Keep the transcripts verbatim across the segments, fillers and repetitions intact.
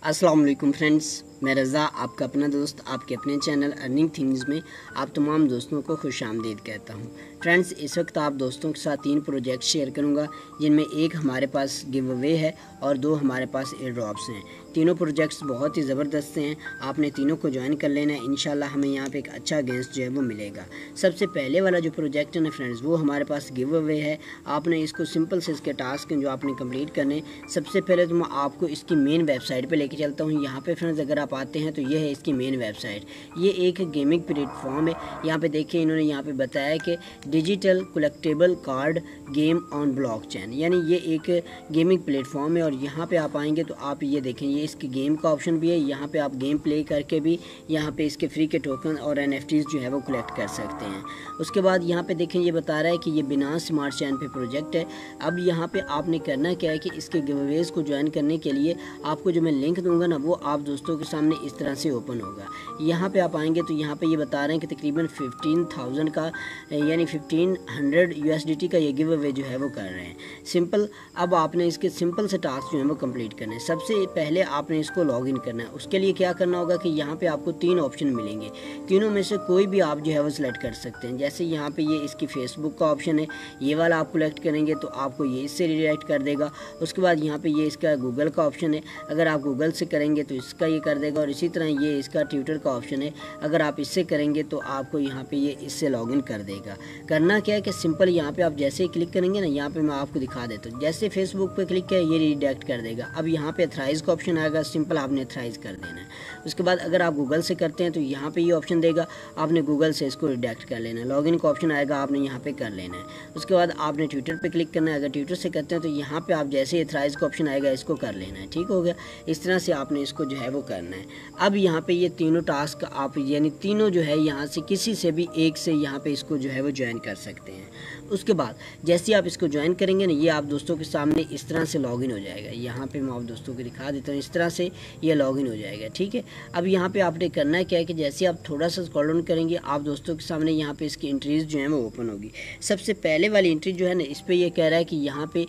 अस्सलाम वालेकुम फ्रेंड्स, मैं रज़ा आपका अपना दोस्त आपके अपने चैनल अर्निंग थिंग्स में आप तमाम दोस्तों को खुश आमदीद कहता हूँ। फ्रेंड्स, इस वक्त आप दोस्तों के साथ तीन प्रोजेक्ट शेयर करूँगा, जिनमें एक हमारे पास गिव अवे है और दो हमारे पास एयर ड्रॉप्स हैं। तीनों प्रोजेक्ट्स बहुत ही ज़बरदस्त हैं, आपने तीनों को ज्वाइन कर लेना है। इंशाल्लाह हमें यहाँ पे एक अच्छा गेस्ट जो है वो मिलेगा। सबसे पहले वाला जो प्रोजेक्ट है ना फ्रेंड्स, वो हमारे पास गिव अवे है। आपने इसको सिंपल से इसके टास्क जो आपने कंप्लीट करने, सबसे पहले तो मैं आपको इसकी मेन वेबसाइट पे लेके चलता हूँ। यहाँ पे फ्रेंड्स अगर आप आते हैं तो ये है इसकी मेन वेबसाइट। ये एक गेमिंग प्लेटफॉर्म है। यहाँ पे देखिए इन्होंने यहाँ पे बताया कि digital collectable card game on blockchain, यानी ये एक गेमिंग प्लेटफॉर्म है। और यहाँ पे आप आएंगे तो आप ये देखें, ये इसकी गेम का ऑप्शन भी है। यहाँ पे आप गेम प्ले करके भी यहाँ पे इसके फ्री के टोकन और एनएफटीज जो है वो कलेक्ट कर सकते हैं। उसके बाद यहाँ पे देखें ये बता रहा है कि ये बिना स्मार्ट चैन पे प्रोजेक्ट है। अब यहाँ पे आपने करना क्या है कि इसके गिवअवेज को ज्वाइन करने के लिए आपको जो मैं लिंक दूंगा ना, वो आप दोस्तों के सामने इस तरह से ओपन होगा। यहाँ पे आप आएंगे तो यहाँ पे ये बता रहे हैं कि तकरीबन फिफ्टीन थाउजेंड का यानी फिफ्टीन हंड्रेड यूएसडीटी का ये गिव अवे जो है वो कर रहे हैं। सिंपल, अब आपने इसके सिंपल से टास्क जो है वो कंप्लीट करना है। सबसे पहले आपने इसको लॉग इन करना है। उसके लिए क्या करना होगा कि यहाँ पे आपको तीन ऑप्शन मिलेंगे, तीनों में से कोई भी आप जो है वो सिलेक्ट कर सकते हैं। जैसे यहाँ पे ये इसकी फेसबुक का ऑप्शन है, ये वाला आप कलेक्ट करेंगे तो आपको ये इससे रिडायरेक्ट कर देगा। उसके बाद यहाँ पे ये इसका गूगल का ऑप्शन है, अगर आप गूगल से करेंगे तो इसका ये कर देगा। और इसी तरह ये इसका ट्विटर का ऑप्शन है, अगर आप इससे करेंगे तो आपको यहाँ पे ये इससे लॉगिन कर देगा। करना क्या है कि सिंपल यहाँ पे आप जैसे ही क्लिक करेंगे ना, यहाँ पे मैं आपको दिखा देता हूँ। जैसे फेसबुक पे क्लिक किया ये रिडायरेक्ट कर देगा। अब यहाँ पे अथराइज का ऑप्शन आएगा, सिंपल आपने अथराइज कर देना है। उसके बाद अगर आप गूगल से करते हैं तो यहाँ पे ये ऑप्शन देगा, आपने गूगल से इसको रिडायरेक्ट कर लेना है। लॉगिन का ऑप्शन आएगा, आपने यहाँ पे कर लेना है। उसके बाद आपने ट्विटर पे क्लिक करना है, अगर ट्विटर से करते हैं तो यहाँ पे आप जैसे अथराइज का ऑप्शन आएगा इसको कर लेना है। ठीक हो गया, इस तरह से आपने इसको जो है वो करना है। अब यहाँ पे ये तीनों टास्क आप यानी तीनों जो है यहाँ से किसी से भी एक से यहाँ पे इसको जो है वो ज्वाइन कर सकते हैं। उसके बाद जैसे आप इसको ज्वाइन करेंगे ना, ये आप दोस्तों के सामने इस तरह से लॉगिन हो जाएगा। यहाँ पे मैं आप दोस्तों को दिखा देता हूँ, इस तरह से ये लॉगिन हो जाएगा। ठीक है, अब यहाँ पे आपने करना है क्या है कि जैसे आप थोड़ा सा स्क्रॉल डाउन करेंगे, आप दोस्तों के सामने यहाँ पे इसकी एंट्रीज जो है वो ओपन होगी। सबसे पहले वाली एंट्री जो है ना, इस पर यह कह रहा है कि यहाँ पे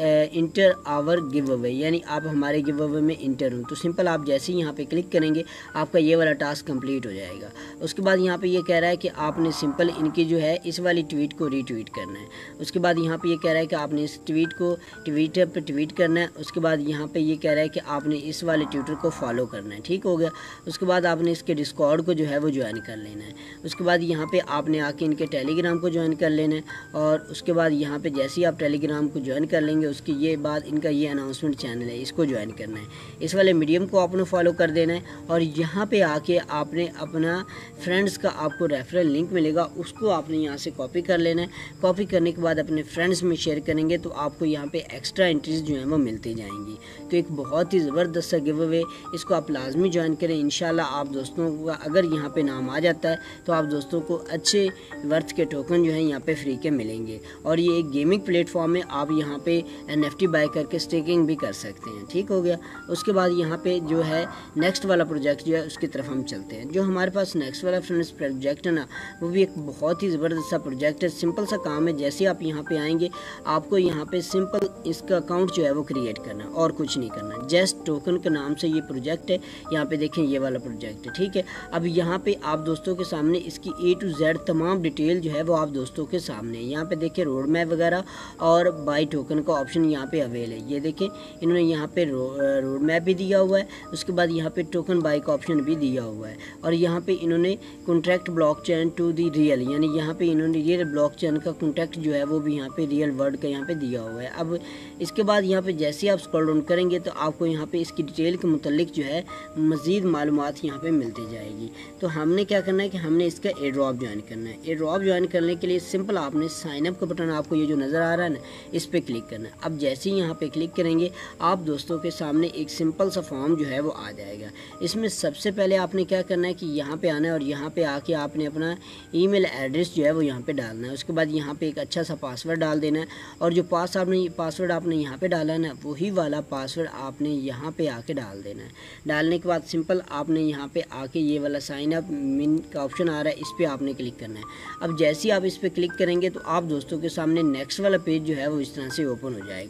इंटर आवर गिव अवे, यानी आप हमारे गिव अवे में इंटर हो। तो सिंपल आप जैसे ही यहाँ पे क्लिक करेंगे आपका ये वाला टास्क कंप्लीट हो जाएगा। उसके बाद यहाँ पे ये कह रहा है कि आपने सिंपल इनकी जो है इस वाली ट्वीट को रीट्वीट करना है। उसके बाद यहाँ पे ये कह रहा है कि आपने इस ट्वीट को ट्विटर पे ट्वीट करना है। उसके बाद यहाँ पे ये कह रहा है कि आपने इस वाले ट्विटर को फॉलो करना है। ठीक हो गया, उसके बाद आपने इसके डिस्कॉर्ड को जो है वो ज्वाइन कर लेना है। उसके बाद यहाँ पे आपने आके इनके टेलीग्राम को ज्वाइन कर लेना है। और उसके बाद यहाँ पे जैसे ही आप टेलीग्राम को ज्वाइन कर लेंगे, उसके ये बाद इनका ये अनाउंसमेंट चैनल है, इसको ज्वाइन करना है। इस वाले मीडियम को आपने फॉलो कर देना है। और यहाँ पे आके आपने अपना फ्रेंड्स का आपको रेफरल लिंक मिलेगा, उसको आपने यहाँ से कॉपी कर लेना है। कॉपी करने के बाद अपने फ्रेंड्स में शेयर करेंगे तो आपको यहाँ पे एक्स्ट्रा एंट्रीज जो हैं वो मिलती जाएंगी। तो एक बहुत ही ज़बरदस्त सा गिव अवे, इसको आप लाजमी ज्वाइन करें। इंशाल्लाह आप दोस्तों का अगर यहाँ पे नाम आ जाता है तो आप दोस्तों को अच्छे वर्थ के टोकन जो है यहाँ पे फ्री के मिलेंगे। और ये एक गेमिंग प्लेटफॉर्म है, आप यहाँ पे एनएफटी बाय करके स्टेकिंग भी कर सकते हैं। ठीक हो गया, उसके बाद यहाँ पे जो है नेक्स्ट वाला प्रोजेक्ट जो है उसकी तरफ हम चलते हैं। जो हमारे पास नेक्स्ट वाला फ्रेंड्स प्रोजेक्ट है ना, वो भी एक बहुत ही ज़बरदस्त सा प्रोजेक्ट है। सिंपल सा काम है, जैसे आप यहाँ पे आएंगे आपको यहाँ पे सिंपल इसका अकाउंट जो है वो क्रिएट करना है और कुछ नहीं करना। जस्ट टोकन के नाम से ये प्रोजेक्ट है, यहाँ पे देखें ये वाला प्रोजेक्ट है। ठीक है, अब यहाँ पे आप दोस्तों के सामने इसकी ए टू जेड तमाम डिटेल जो है वो आप दोस्तों के सामने है। यहाँ पे देखें रोड मैप वगैरह और बाई टोकन का ऑप्शन यहाँ पे अवेल है। ये देखें इन्होंने यहाँ पे रो, रोड मैप भी दिया हुआ है। उसके बाद यहाँ पे टोकन बाई का ऑप्शन भी दिया हुआ है। और यहाँ पे इन्होंने contract blockchain to the real, यानी यहाँ पे इन्होंने ये ब्लॉकचेन का कॉन्ट्रैक्ट जो है वो भी यहाँ पे रियल वर्ड का यहाँ पे दिया हुआ है। अब इसके बाद यहाँ पे जैसे आप स्क्रॉल डाउन करेंगे तो आपको यहाँ पे इसकी डिटेल के मुतालिक जो है मज़ीद मालूमात यहाँ पे मिलती जाएगी। तो हमने क्या करना है कि हमने इसका एयर ड्रॉप ज्वाइन करना है। एयर ड्रॉप ज्वाइन करने के लिए सिंपल आपने साइन अप का बटन आपको ये जो नज़र आ रहा है ना, इस पर क्लिक करना है। अब जैसे ही यहाँ पे क्लिक करेंगे आप दोस्तों के सामने एक सिंपल सा फॉर्म जो है वो आ जाएगा। इसमें सबसे पहले आपने क्या करना है कि यहाँ पे आना है और यहाँ पे आके आपने अपना ईमेल एड्रेस जो है वो यहाँ पे डालना है। उसके बाद यहाँ पे एक अच्छा सा पासवर्ड डाल देना है। और जो पास आपने पासवर्ड आपने यहाँ पे डाला है ना, वही वाला पासवर्ड आपने यहाँ पे आके डाल देना है। डालने के बाद सिंपल आपने यहाँ पे आके ये वाला साइन अप मिन का ऑप्शन आ रहा है, इस पर आपने क्लिक करना है। अब जैसे ही आप इस पर क्लिक करेंगे तो आप दोस्तों के सामने नेक्स्ट वाला पेज जो है वो इस तरह से ओपन हो जाएगा।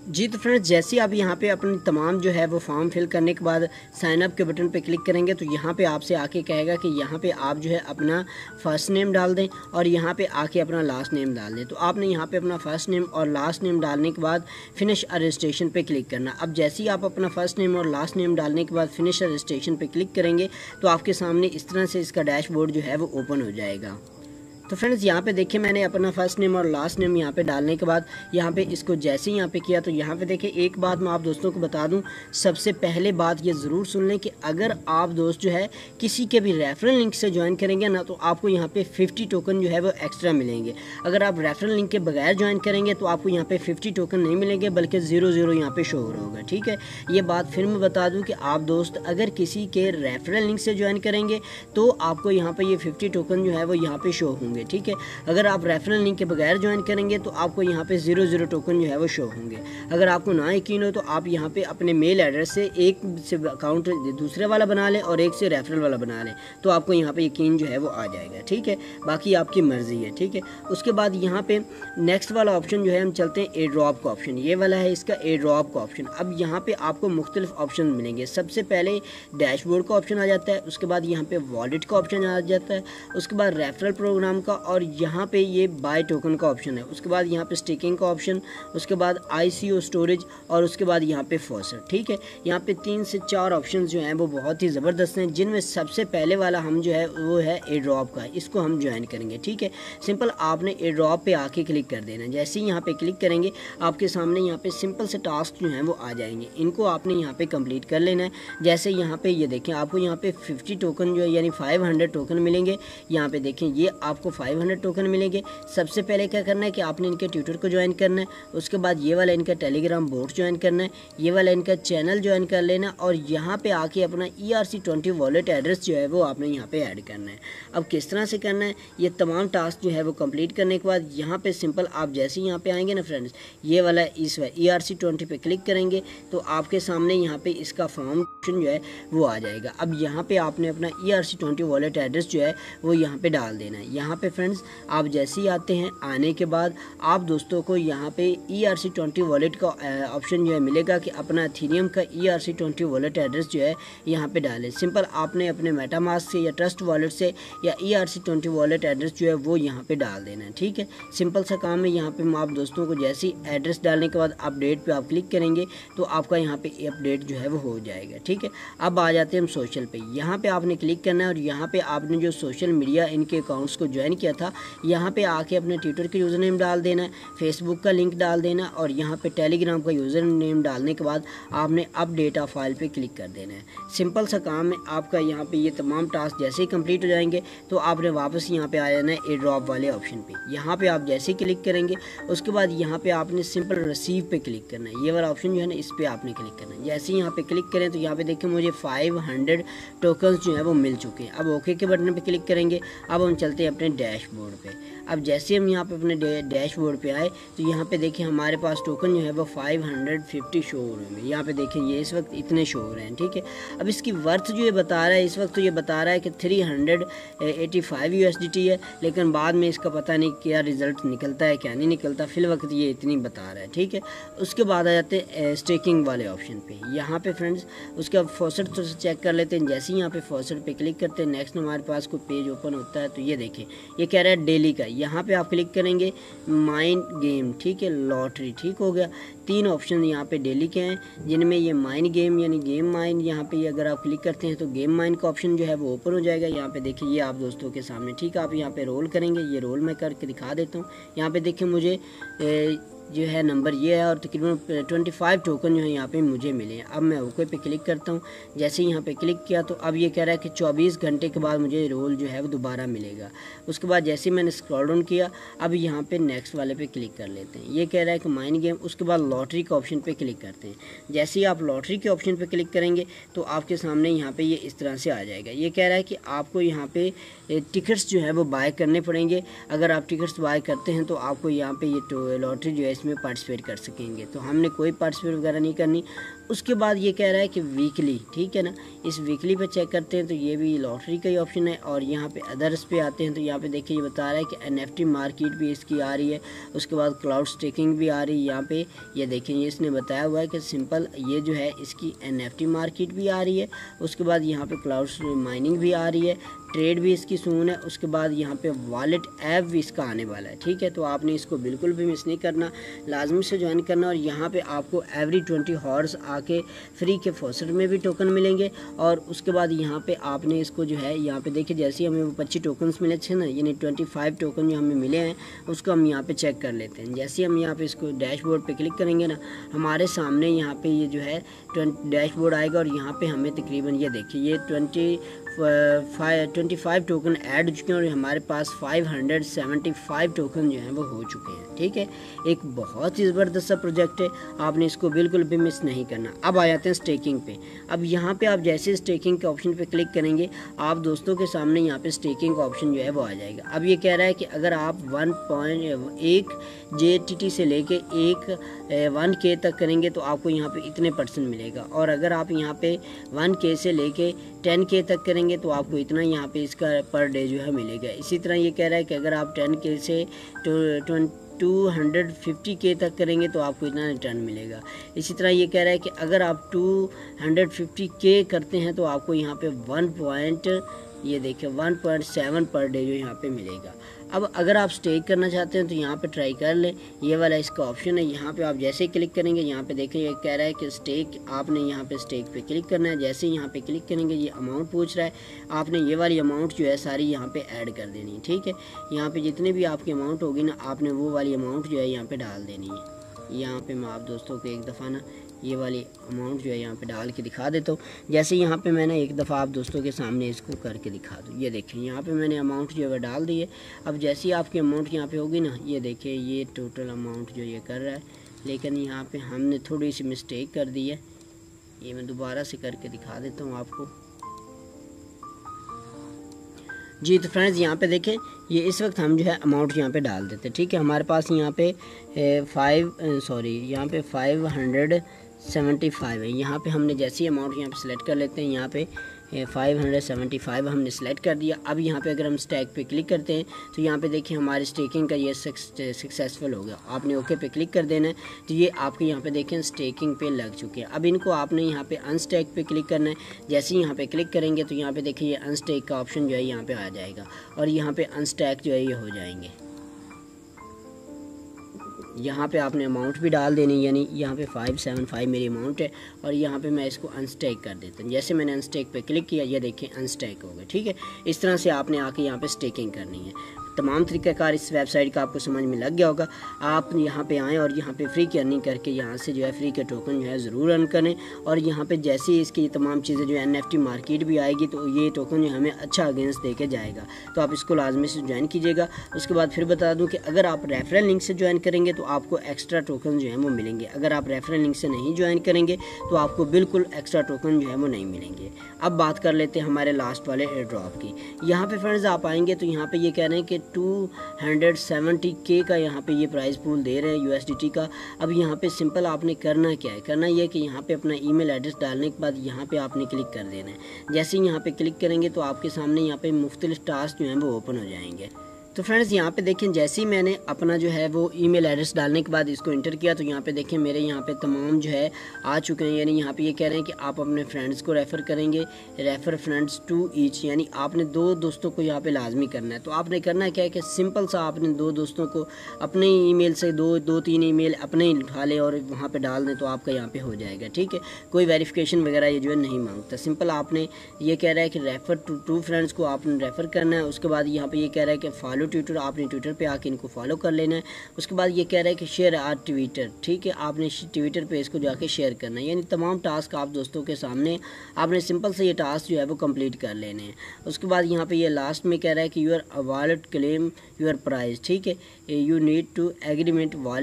जी तो फ्रेंड्स, जैसे ही आप यहाँ पे अपनी तमाम जो है वो फॉर्म फिल करने के बाद साइन अप के बटन पे क्लिक करेंगे तो यहाँ पे आपसे आके कहेगा कि यहाँ पे आप जो है अपना फ़र्स्ट नेम डाल दें और यहाँ पे आके अपना लास्ट नेम डाल दें। तो आपने यहाँ पे अपना फ़र्स्ट नेम और लास्ट नेम डालने के बाद फिनिश रजिस्ट्रेशन पे क्लिक करना। अब जैसे ही आप अपना फ़र्स्ट नेम और लास्ट नेम डालने के बाद फिनिश रजिस्ट्रेशन पे क्लिक करेंगे तो आपके सामने इस तरह से इसका डैशबोर्ड जो है वो ओपन हो जाएगा। तो फ्रेंड्स, यहाँ पे देखिए मैंने अपना फर्स्ट नेम और लास्ट नेम यहाँ पे डालने के बाद यहाँ पे इसको जैसे ही यहाँ पे किया तो यहाँ पे देखिए एक बात मैं आप दोस्तों को बता दूँ, सबसे पहले बात ये ज़रूर सुन लें कि अगर आप दोस्त जो है किसी के भी रेफरल लिंक से ज्वाइन करेंगे ना तो आपको यहाँ पे फिफ्टी टोकन जो है वो एक्स्ट्रा मिलेंगे। अगर आप रेफरल लिंक के बगैर ज्वाइन करेंगे तो आपको यहाँ पे फिफ्टी टोकन नहीं मिलेंगे बल्कि ज़ीरो ज़ीरो यहाँ पे शो हो रहा होगा। ठीक है, ये बात फिर मैं बता दूँ कि आप दोस्त अगर किसी के रेफरल लिंक से ज्वाइन करेंगे तो आपको यहाँ पर ये फिफ्टी टोकन जो है वो यहाँ पर शो होंगे। ठीक है, अगर आप रेफरल लिंक के बगैर ज्वाइन करेंगे तो आपको यहाँ पे ज़ीरो ज़ीरो टोकन जो है वो शो होंगे। अगर आपको ना यकीन हो तो आप यहाँ पे अपने मेल एड्रेस से एक से अकाउंट दूसरे वाला बना लें और एक से रेफरल वाला बना लें तो आपको यहाँ पे यकीन जो है वो आ जाएगा। ठीक है, बाकी आपकी मर्ज़ी है। ठीक है, उसके बाद यहाँ पे नेक्स्ट वाला ऑप्शन जो है हम चलते हैं ए ड्रॉप का ऑप्शन, ये वाला है इसका ए ड्रॉप का ऑप्शन। अब यहाँ पे आपको मुख्तलिफ ऑप्शन मिलेंगे। सबसे पहले डैशबोर्ड का ऑप्शन आ जाता है, उसके बाद यहाँ पे वॉलेट का ऑप्शन आ जाता है, उसके बाद रेफरल प्रोग्राम का, और यहाँ पे ये बाय टोकन का ऑप्शन है। उसके बाद यहाँ पे स्टेकिंग का ऑप्शन, उसके बाद आईसीओ स्टोरेज और उसके बाद यहाँ पे फॉसर। ठीक है, यहाँ पे तीन से चार ऑप्शन जो हैं वो बहुत ही ज़बरदस्त हैं, जिनमें सबसे पहले वाला हम जो है वो है ए ड्रॉप का, इसको हम ज्वाइन करेंगे। ठीक है, सिंपल आपने ए ड्रॉप पे आके क्लिक कर देना। जैसे ही यहाँ पे क्लिक करेंगे आपके सामने यहाँ पे सिंपल से टास्क जो हैं वो आ जाएंगे, इनको आपने यहाँ पे कंप्लीट कर लेना है। जैसे यहाँ पे ये देखें आपको यहाँ पे फिफ्टी टोकन जो है यानी फाइव हंड्रेड टोकन मिलेंगे। यहाँ पे देखें ये आपको फाइव हंड्रेड टोकन मिलेंगे। सबसे पहले क्या करना है कि आपने इनके ट्विटर को ज्वाइन करना है, उसके बाद ये वाला इनका टेलीग्राम बोट ज्वाइन करना है, ये वाला इनका चैनल ज्वाइन कर लेना और यहाँ पे आके अपना E R C twenty wallet address जो है वो आपने यहाँ पे ऐड करना है। अब किस तरह से करना है, ये तमाम टास्क जो है वो कंप्लीट करने के बाद यहाँ पे सिंपल आप जैसे ही यहाँ पे आएंगे ना फ्रेंड्स, ये वाला इस ई आर सी ट्वेंटी पे क्लिक करेंगे तो आपके सामने यहाँ पे इसका फॉर्म ऑप्शन जो है वो आ जाएगा। अब यहाँ पे आपने अपना E R C twenty wallet address जो है वो यहाँ पे डाल देना है। यहाँ पे फ्रेंड्स आप जैसे ही आते हैं, आने के बाद आप दोस्तों को यहाँ पे E R C twenty wallet का ऑप्शन जो है मिलेगा कि अपना एथेरियम का E R C twenty wallet address जो है यहाँ पे डालें। सिंपल आपने अपने मेटामास्क से या ट्रस्ट वॉलेट से या E R C twenty wallet address जो है वो यहाँ पे डाल देना है। ठीक है, सिंपल सा काम है। यहाँ पे आप दोस्तों को जैसे ही एड्रेस डालने के बाद अपडेट पे आप क्लिक करेंगे तो आपका यहाँ पे अपडेट जो है वो हो जाएगा। ठीक है, अब आ जाते हैं हम सोशल पे। यहाँ पे आपने क्लिक करना है और यहाँ पे आपने जो सोशल मीडिया इनके अकाउंट्स को ज्वाइन किया था यहाँ पे आके अपने ट्विटर के यूज़र नेम डाल देना है, फेसबुक का लिंक डाल देना और यहाँ पे टेलीग्राम का यूज़र नेम डालने के बाद आपने अपडेट आ फाइल पे क्लिक कर देना है। सिंपल सा काम है आपका। यहाँ पे ये तमाम टास्क जैसे ही कंप्लीट हो जाएंगे तो आपने वापस यहाँ पे आ जाना है ए ड्रॉप वाले ऑप्शन पे। यहाँ पे आप जैसे ही क्लिक करेंगे उसके बाद यहाँ पे आपने सिंपल रिसीव पे क्लिक करना है। ये वाला ऑप्शन जो है ना इस पर आपने क्लिक करना है। जैसे ही यहाँ पे क्लिक करें तो यहाँ पे देखिए मुझे फाइव हंड्रेड टोकन्स जो है वो मिल चुके हैं। अब ओके के बटन पे क्लिक करेंगे। अब हम चलते हैं अपने डैशबोर्ड पे। अब जैसे हम यहाँ पे अपने डैशबोर्ड पे आए तो यहाँ पे देखिए हमारे पास टोकन जो है वो फाइव हंड्रेड फिफ्टी शो हो रहे हैं। यहाँ पे देखिए ये इस वक्त इतने शो हो रहे हैं। ठीक है, अब इसकी वर्थ जो ये बता रहा है इस वक्त तो ये बता रहा है कि three hundred eighty five U S D T है, लेकिन बाद में इसका पता नहीं क्या रिज़ल्ट निकलता है क्या नहीं निकलता। फिल वक्त ये इतनी बता रहा है। ठीक है, उसके बाद आ जाते हैं स्टेकिंग वाले ऑप्शन पे। यहाँ पे फ्रेंड्स उसके बाद फॉसेट तो चेक कर लेते हैं। जैसे ही यहाँ पे फॉसेट पे क्लिक करते हैं नेक्स्ट हमारे पास कोई पेज ओपन होता है तो ये देखिए ये कह रहा है डेली का। यहाँ पे आप क्लिक करेंगे माइंड गेम। ठीक है, लॉटरी। ठीक हो गया। तीन ऑप्शन यहाँ पे डेली के हैं जिनमें ये माइन गेम यानी गेम माइन, यहाँ पे अगर आप क्लिक करते हैं तो गेम माइन का ऑप्शन जो है वो ओपन हो जाएगा। यहाँ पे देखिए ये आप दोस्तों के सामने। ठीक है, आप यहाँ पे रोल करेंगे। ये रोल मैं करके दिखा देता हूँ। यहाँ पे देखिए मुझे ए, जो है नंबर ये है और तकरीबन ट्वेंटी फाइव टोकन जो है यहाँ पे मुझे मिले हैं। अब मैं ओके पे क्लिक करता हूँ। जैसे ही यहाँ पे क्लिक किया तो अब ये कह रहा है कि चौबीस घंटे के बाद मुझे रोल जो है वो दोबारा मिलेगा। उसके बाद जैसे ही मैंने स्क्रॉल डाउन किया अब यहाँ पे नेक्स्ट वाले पे क्लिक कर लेते हैं। ये कह रहा है कि माइन गेम। उसके बाद लॉटरी के ऑप्शन पे क्लिक करते हैं। जैसे ही आप लॉटरी के ऑप्शन पे क्लिक करेंगे तो आपके सामने यहाँ पे ये इस तरह से आ जाएगा। ये कह रहा है कि आपको यहाँ पे टिकट्स जो है वो बाय करने पड़ेंगे। अगर आप टिकट्स बाय करते हैं तो आपको यहाँ पे ये लॉटरी जो है इसमें पार्टिसिपेट कर सकेंगे। तो हमने कोई पार्टिसिपेट वगैरह नहीं करनी। उसके बाद ये कह रहा है कि वीकली, ठीक है ना, इस वीकली पे चेक करते हैं तो ये भी लॉटरी का ही ऑप्शन है। और यहाँ पे अदर्स पे आते हैं तो यहाँ पे देखिए ये बता रहा है कि एनएफटी मार्केट भी इसकी आ रही है, उसके बाद क्लाउड स्टेकिंग भी आ रही है। यहाँ पे ये देखें, ये इसने बताया हुआ है कि सिंपल ये जो है इसकी एनएफटी मार्केट भी आ रही है, उसके बाद यहाँ पे क्लाउड माइनिंग भी आ रही है, ट्रेड भी इसकी सून है, उसके बाद यहाँ पे वॉलेट ऐप भी इसका आने वाला है, ठीक है। तो आपने इसको बिल्कुल भी मिस नहीं करना, लाजमी से ज्वाइन करना। और यहाँ पे आपको एवरी ट्वेंटी हॉर्स आके फ्री के फॉसट में भी टोकन मिलेंगे। और उसके बाद यहाँ पे आपने इसको जो है यहाँ पे देखिए, जैसे हमें वो पच्चीस टोकन्स मिले थे ना, यानी ट्वेंटी फाइव टोकन जो हमें मिले हैं उसको हम यहाँ पे चेक कर लेते हैं। जैसे हम यहाँ पे इसको डैशबोर्ड पे क्लिक करेंगे ना, हमारे सामने यहाँ पे ये जो है डैशबोर्ड आएगा और यहाँ पे हमें तकरीबन ये देखिए ये twenty five twenty five token add हो चुके हैं और हमारे पास five hundred seventy five token जो हैं वो हो चुके हैं, ठीक है। एक बहुत ही ज़बरदस्त सा प्रोजेक्ट है, आपने इसको बिल्कुल भी मिस नहीं करना। अब आ जाते हैं स्टेकिंग पे। अब यहाँ पे आप जैसे स्टेकिंग के ऑप्शन पे क्लिक करेंगे, आप दोस्तों के सामने यहाँ पे स्टेकिंग का ऑप्शन जो है वो आ जाएगा। अब ये कह रहा है कि अगर आप वन पॉइंट एक जे टी टी से लेके एक वन के तक करेंगे तो आपको यहाँ पे इतने परसेंट मिलेगा, और अगर आप यहाँ पे वन के से लेके टेन के तक करेंगे तो आपको इतना यहाँ पे इसका पर डे जो है मिलेगा। इसी तरह ये कह रहा है कि अगर आप टेन के से टू हंड्रेड फिफ्टी के तक करेंगे तो आपको इतना रिटर्न मिलेगा। इसी तरह ये कह रहा है कि अगर आप टू हंड्रेड फिफ्टी के करते हैं तो आपको यहाँ पे वन पॉइंट ये देखिए one point seven per day जो यहाँ पे मिलेगा। अब अगर आप स्टेक करना चाहते हैं तो यहाँ पे ट्राई कर लें, ये वाला इसका ऑप्शन है। यहाँ पे आप जैसे ही क्लिक करेंगे, यहाँ पे देखिए ये कह रहा है कि स्टेक, आपने यहाँ पे स्टेक पे क्लिक करना है। जैसे ही यहाँ पे क्लिक करेंगे ये अमाउंट पूछ रहा है, आपने ये वाली अमाउंट जो है सारी यहाँ पे ऐड कर देनी है, ठीक है। यहाँ पे जितने भी आपकी अमाउंट होगी ना, आपने वो वाली अमाउंट जो है यहाँ पे डाल देनी है। यहाँ पे मैं आप दोस्तों को एक दफ़ा ना ये वाली अमाउंट जो है यहाँ पे डाल के दिखा देता हूँ। जैसे यहाँ पे मैंने एक दफ़ा आप दोस्तों के सामने इसको करके दिखा दूँ। ये देखें यहाँ पे मैंने अमाउंट जो है डाल दी है। अब जैसे ही आपकी अमाउंट यहाँ पे होगी ना, ये देखिए ये टोटल अमाउंट जो ये कर रहा है, लेकिन यहाँ पे हमने थोड़ी सी मिस्टेक कर दी है। ये मैं दोबारा से करके दिखा देता हूँ आपको जी। तो फ्रेंड्स यहाँ पे देखें, ये इस वक्त हम जो है अमाउंट यहाँ पे डाल देते हैं, ठीक है। हमारे पास यहाँ पे फाइव सॉरी यहाँ पे फाइव हंड्रेड सेवेंटी फाइव है। यहाँ पे हमने जैसी अमाउंट यहाँ पे सिलेक्ट कर लेते हैं, यहाँ पे फाइव हंड्रेड सेवेंटी फाइव हमने सेलेक्ट कर दिया। अब यहाँ पे अगर हम स्टैक पे क्लिक करते हैं तो यहाँ पे देखिए हमारी स्टेकिंग का ये सक्सेसफुल हो गया। आपने ओके पे क्लिक कर देना है तो ये आपके यहाँ पे देखें स्टेकिंग पे लग चुके हैं। अब इनको आपने यहाँ पे अनस्टैक पे क्लिक करना है। जैसे ही यहाँ पे क्लिक करेंगे तो यहाँ पे देखिए ये अनस्टैक का ऑप्शन जो है यहाँ पे आ जाएगा और यहाँ पे अनस्टैक जो है ये हो जाएंगे। यहाँ पे आपने अमाउंट भी डाल देनी, यानी यहाँ पे फाइव सेवन फाइव मेरी अमाउंट है और यहाँ पे मैं इसको अनस्टैक कर देता हूँ। जैसे मैंने अनस्टैक पे क्लिक किया, ये देखें अनस्टैक हो गया, ठीक है। इस तरह से आपने आके यहाँ पे स्टेकिंग करनी है। तमाम तरीक़ाकार इस वेबसाइट का आपको समझ में लग गया होगा। आप यहाँ पे आएँ और यहाँ पे फ्री की अर्निंग करके यहाँ से जो है फ्री के टोकन जो है ज़रूर अर्न करें। और यहाँ पे जैसे ही इसकी तमाम चीज़ें जो है एन एफ टी मार्केट भी आएगी तो ये टोकन जो हमें अच्छा अगेंस्ट दे के जाएगा। तो आप इसको लाजमी से ज्वाइन कीजिएगा। उसके बाद फिर बता दूँ कि अगर आप रेफरल लिंक से ज्वाइन करेंगे तो आपको एक्स्ट्रा टोकन जो है वो मिलेंगे। अगर आप रेफरल लिंक से नहीं ज्वाइन करेंगे तो आपको बिल्कुल एक्स्ट्रा टोकन जो है वो नहीं मिलेंगे। अब बात कर लेते हैं हमारे लास्ट वाले एयर ड्रॉप की। यहाँ पे फ्रेंड्स आप आएंगे तो यहाँ पे ये कह रहे हैं कि टू हंड्रेड सेवेंटी के का यहाँ पे ये प्राइस पूल दे रहे हैं यूएसडीटी का। अब यहाँ पे सिंपल आपने करना क्या है, करना ये है कि यहाँ पे अपना ईमेल एड्रेस डालने के बाद यहाँ पे आपने क्लिक कर देना है। जैसे ही यहाँ पे क्लिक करेंगे तो आपके सामने यहाँ पे मुख्तलिफ टास्क जो हैं वो ओपन हो जाएंगे। तो फ्रेंड्स यहाँ पे देखें, जैसे ही मैंने अपना जो है वो ईमेल एड्रेस डालने के बाद इसको इंटर किया तो यहाँ पे देखें मेरे यहाँ पे तमाम जो है आ चुके हैं। यानी यहाँ पे ये कह रहे हैं कि आप अपने फ्रेंड्स को रेफ़र करेंगे, रेफ़र फ्रेंड्स टू ईच, यानी आपने दो दोस्तों को यहाँ पे लाजमी करना है। तो आपने करना क्या है कि सिंपल सा आपने दो दोस्तों को अपने ईमेल से दो दो तीन ईमेल अपने ही उठा लें और वहाँ पर डाल दें तो आपका यहाँ पर हो जाएगा, ठीक है। कोई वेरिफिकेशन वगैरह ये जो है नहीं मांगता। सिंपल आपने ये कह रहा है कि रेफ़र टू टू फ्रेंड्स को आपने रेफ़र करना है। उसके बाद यहाँ पर ये कह रहा है कि फॉलो ट्विटर, आपने ट्विटर पे आके इनको फॉलो कर लेना है। उसके बाद ये कह रहा है कि शेयर आर ट्विटर, ठीक है, आपने ट्विटर पे इसको जाके शेयर करना है। यानी तमाम टास्क आप दोस्तों के सामने आपने सिंपल से ये टास्क जो है वो कंप्लीट कर लेने हैं। उसके बाद यहाँ पे ये लास्ट में कह रहा है कि your wallet claim your prize, ठीक है, you need to agreement wallet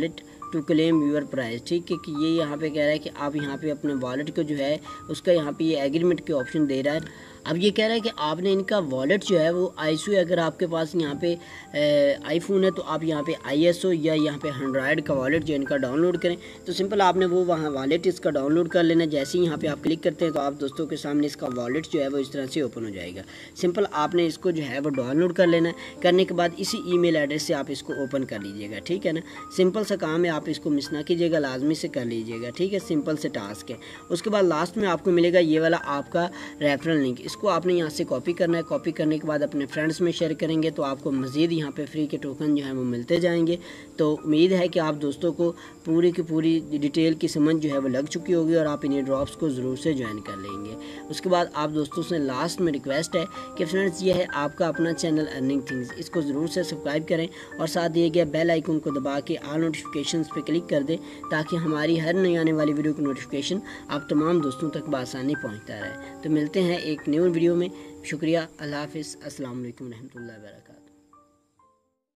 to claim your prize. ठीक है कि ये यहाँ पे कह रहा है कि आप यहाँ पे अपने वॉलेट को जो है उसका यहाँ पे ये एग्रीमेंट के ऑप्शन दे रहा है। अब ये कह रहा है कि आपने इनका वॉलेट जो है वो आईएसओ, अगर आपके पास यहाँ पे आईफोन है तो आप यहाँ पे आईएसओ या यहाँ पे एंड्रॉयड का वॉलेट जो इनका डाउनलोड करें। तो सिंपल आपने वो वहाँ वॉलेट इसका डाउनलोड कर लेना। जैसे ही यहाँ पे आप क्लिक करते हैं तो आप दोस्तों के सामने इसका वॉलेट जो है वो इस तरह से ओपन हो जाएगा। सिंपल आपने इसको जो है वो डाउनलोड कर लेना। करने के बाद इसी ईमेल एड्रेस से आप इसको ओपन कर लीजिएगा। ठीक है ना, सिंपल सा काम है, आप इसको मिस ना कीजिएगा, लाजमी से कर लीजिएगा। ठीक है, सिंपल से टास्क है। उसके बाद लास्ट में आपको मिलेगा ये वाला आपका रेफरल लिंक। इसको आपने यहाँ से कॉपी करना है। कॉपी करने के बाद अपने फ्रेंड्स में शेयर करेंगे तो आपको मज़ीद यहाँ पे फ्री के टोकन जो है वो मिलते जाएंगे। तो उम्मीद है कि आप दोस्तों को पूरी की पूरी डिटेल की समझ जो है वो लग चुकी होगी और आप इन्हीं ड्रॉप्स को ज़रूर से ज्वाइन कर लेंगे। उसके बाद आप दोस्तों से लास्ट में रिक्वेस्ट है कि फ्रेंड्स ये है आपका अपना चैनल अर्निंग थिंग्स, इसको ज़रूर से सब्सक्राइब करें और साथ दिए गए बेल आइकन को दबा के ऑल नोटिफिकेशंस पे क्लिक कर दें ताकि हमारी हर नई आने वाली वीडियो की नोटिफिकेशन आप तमाम दोस्तों तक बआसानी पहुँचता रहे। तो मिलते हैं एक न्यू वीडियो में। शुक्रिया, अल्लाह हाफ़िज़, अस्सलाम वालेकुम रहमतुल्लाहि व बरकातहू।